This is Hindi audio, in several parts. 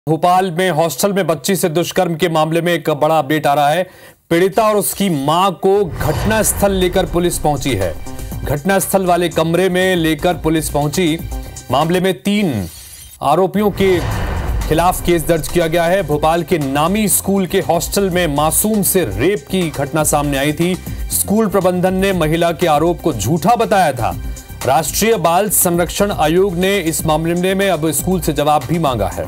भोपाल में हॉस्टल में बच्ची से दुष्कर्म के मामले में एक बड़ा अपडेट आ रहा है। पीड़िता और उसकी मां को घटनास्थल लेकर पुलिस पहुंची है। घटनास्थल वाले कमरे में लेकर पुलिस पहुंची। मामले में 3 आरोपियों के खिलाफ केस दर्ज किया गया है। भोपाल के नामी स्कूल के हॉस्टल में मासूम से रेप की घटना सामने आई थी। स्कूल प्रबंधन ने महिला के आरोप को झूठा बताया था। राष्ट्रीय बाल संरक्षण आयोग ने इस मामले में अब स्कूल से जवाब भी मांगा है।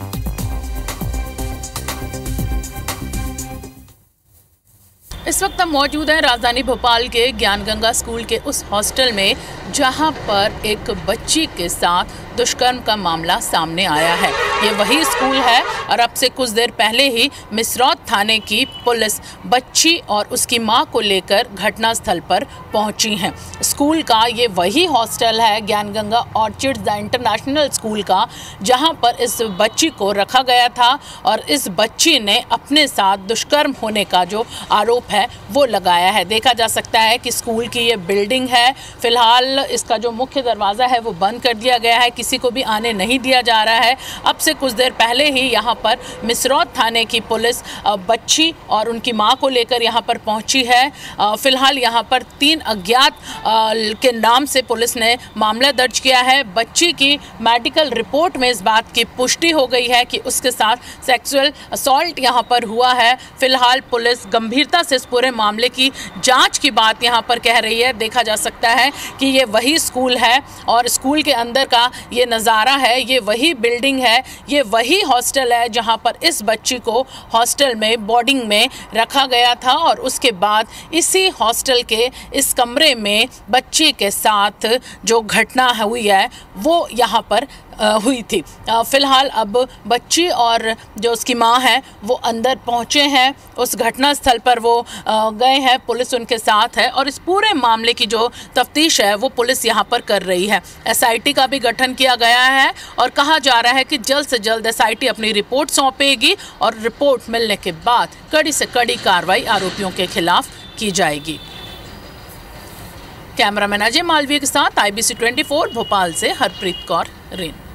इस वक्त हम मौजूद हैं राजधानी भोपाल के ज्ञान गंगा स्कूल के उस हॉस्टल में जहां पर एक बच्ची के साथ दुष्कर्म का मामला सामने आया है। ये वही स्कूल है और अब से कुछ देर पहले ही मिसरौद थाने की पुलिस बच्ची और उसकी मां को लेकर घटनास्थल पर पहुंची है। स्कूल का ये वही हॉस्टल है ज्ञान गंगा ऑर्चिड्स इंटरनेशनल स्कूल का, जहां पर इस बच्ची को रखा गया था और इस बच्ची ने अपने साथ दुष्कर्म होने का जो आरोप है वो लगाया है। देखा जा सकता है कि स्कूल की ये बिल्डिंग है। फिलहाल इसका जो मुख्य दरवाज़ा है वो बंद कर दिया गया है, किसी को भी आने नहीं दिया जा रहा है। अब से कुछ देर पहले ही यहाँ पर मिसरौद थाने की पुलिस बच्ची और उनकी मां को लेकर यहाँ पर पहुंची है। फिलहाल यहाँ पर 3 अज्ञात के नाम से पुलिस ने मामला दर्ज किया है। बच्ची की मेडिकल रिपोर्ट में इस बात की पुष्टि हो गई है कि उसके साथ सेक्सुअल असॉल्ट यहाँ पर हुआ है। फिलहाल पुलिस गंभीरता से इस पूरे मामले की जांच की बात यहाँ पर कह रही है। देखा जा सकता है कि ये वही स्कूल है और स्कूल के अंदर का ये नज़ारा है, ये वही बिल्डिंग है, ये वही हॉस्टल है जहाँ पर इस बच्ची को हॉस्टल में बोर्डिंग में रखा गया था और उसके बाद इसी हॉस्टल के इस कमरे में बच्ची के साथ जो घटना हुई है वो यहाँ पर हुई थी। फिलहाल अब बच्ची और जो उसकी मां है वो अंदर पहुंचे हैं, उस घटना स्थल पर वो गए हैं, पुलिस उनके साथ है और इस पूरे मामले की जो तफ्तीश है वो पुलिस यहां पर कर रही है। SIT का भी गठन किया गया है और कहा जा रहा है कि जल्द से जल्द SIT अपनी रिपोर्ट सौंपेगी और रिपोर्ट मिलने के बाद कड़ी से कड़ी कार्रवाई आरोपियों के खिलाफ की जाएगी। कैमरामैन अजय मालवीय के साथ IBC 24 भोपाल से हरप्रीत कौर रेन।